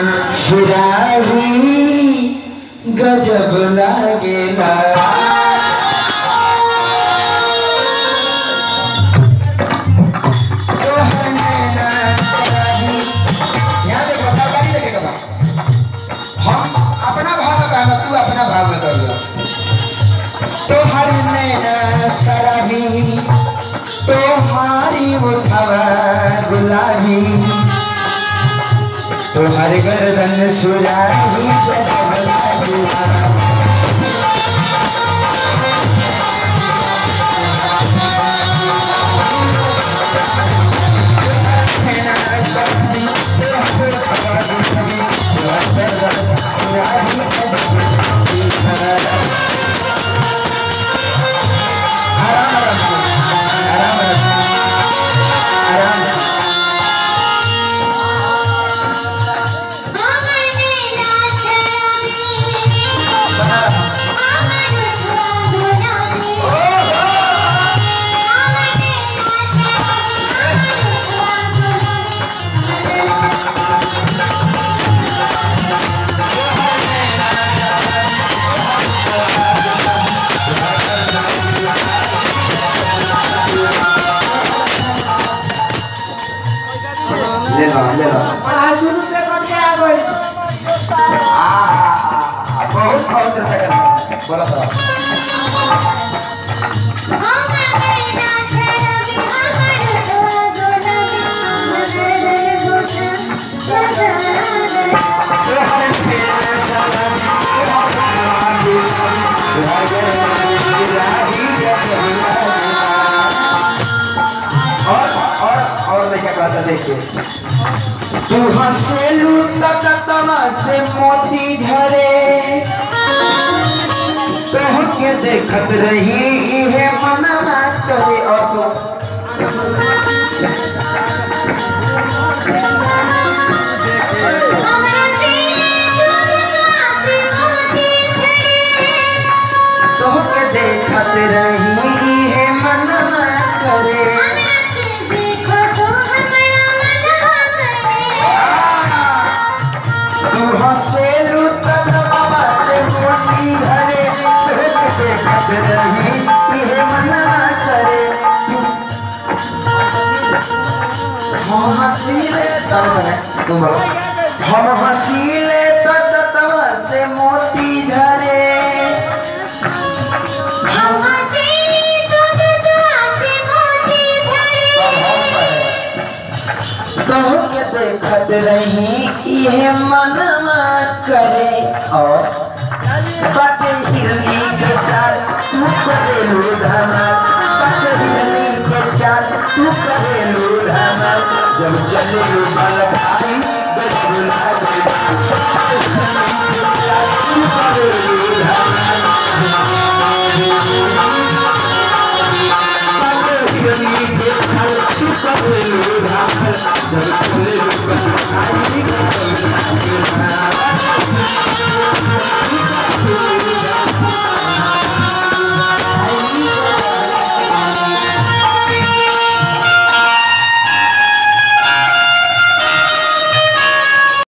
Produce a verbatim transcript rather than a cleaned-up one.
सुराही गजब लागेला हम अपना भाव में कहना, तू अपना भाव में कर लो। तोहर नैना शराबी तोहारी उठावा गुलाबी तोहर गर्दन सुराही ले लो ले लो आ शुरू से करके आ गई आ बहुत बहुत है बोला तो देखिए तू हंसेलू तकतवा से मोती झरे तोह के देखत रही है मना करे और तो तोह के देखत रही है मना करे हम हसीले हम हसीले ततवा से मोती झरे हम हसीले ततवा से मोती झरे तो के देखत रही ये मनवा करे और बाटे हिरनी के चाल तू करे लूढ़ाना बाटे हिरनी के चाल तू करे लूढ़ाना जब चले लो बालक आई बचुला गई तू करे लूढ़ाना बाटे हिरनी के चाल तू करे लूढ़ाना जब